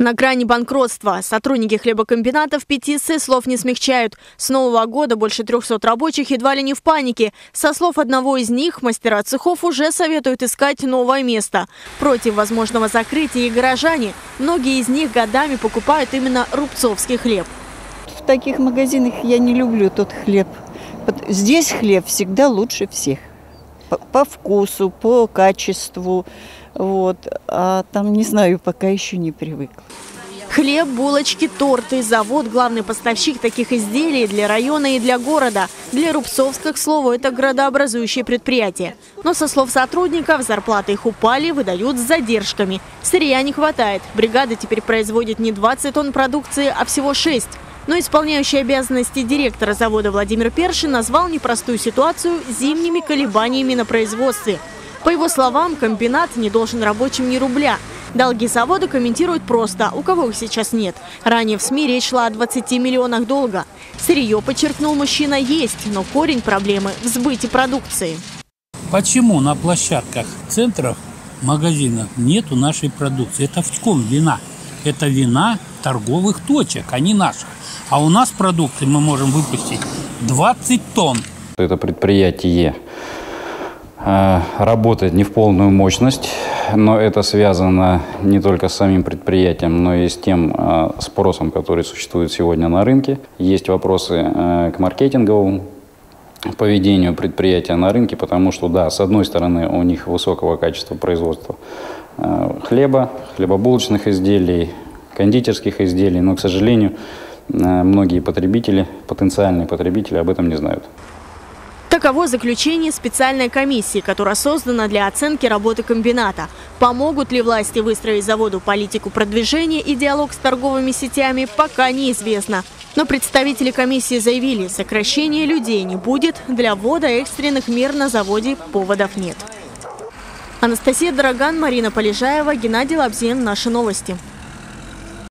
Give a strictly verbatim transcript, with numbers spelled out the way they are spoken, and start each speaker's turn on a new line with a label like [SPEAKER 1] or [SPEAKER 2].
[SPEAKER 1] На грани банкротства. Сотрудники хлебокомбинатов петиции слов не смягчают. С нового года больше трёхсот рабочих едва ли не в панике. Со слов одного из них, мастера цехов уже советуют искать новое место. Против возможного закрытия и горожане. Многие из них годами покупают именно рубцовский хлеб.
[SPEAKER 2] В таких магазинах я не люблю тот хлеб. Здесь хлеб всегда лучше всех. По, по вкусу, по качеству. Вот. А там, не знаю, пока еще не привыкла.
[SPEAKER 1] Хлеб, булочки, торты. Завод – главный поставщик таких изделий для района и для города. Для Рубцовска, к слову, это градообразующее предприятие. Но, со слов сотрудников, зарплаты их упали, выдают с задержками. Сырья не хватает. Бригада теперь производит не двадцать тонн продукции, а всего шесть. Но исполняющий обязанности директора завода Владимир Першин назвал непростую ситуацию зимними колебаниями на производстве. По его словам, комбинат не должен рабочим ни рубля. Долги завода комментируют просто, у кого их сейчас нет. Ранее в СМИ речь шла о двадцати миллионах долга. Сырье, подчеркнул мужчина, есть, но корень проблемы в сбыте продукции.
[SPEAKER 3] Почему на площадках центров, магазинов нету нашей продукции? Это в чем вина? Это вина торговых точек, а не наших. А у нас продукты мы можем выпустить двадцать тонн.
[SPEAKER 4] Это предприятие работает не в полную мощность, но это связано не только с самим предприятием, но и с тем спросом, который существует сегодня на рынке. Есть вопросы к маркетинговому поведению предприятия на рынке, потому что, да, с одной стороны, у них высокого качества производства хлеба, хлебобулочных изделий, кондитерских изделий, но, к сожалению, многие потребители, потенциальные потребители об этом не знают.
[SPEAKER 1] Таково заключение специальной комиссии, которая создана для оценки работы комбината. Помогут ли власти выстроить заводу политику продвижения и диалог с торговыми сетями, пока неизвестно. Но представители комиссии заявили, сокращения людей не будет, для ввода экстренных мер на заводе поводов нет. Анастасия Дороган, Марина Полежаева, Геннадий Лабзин. Наши новости.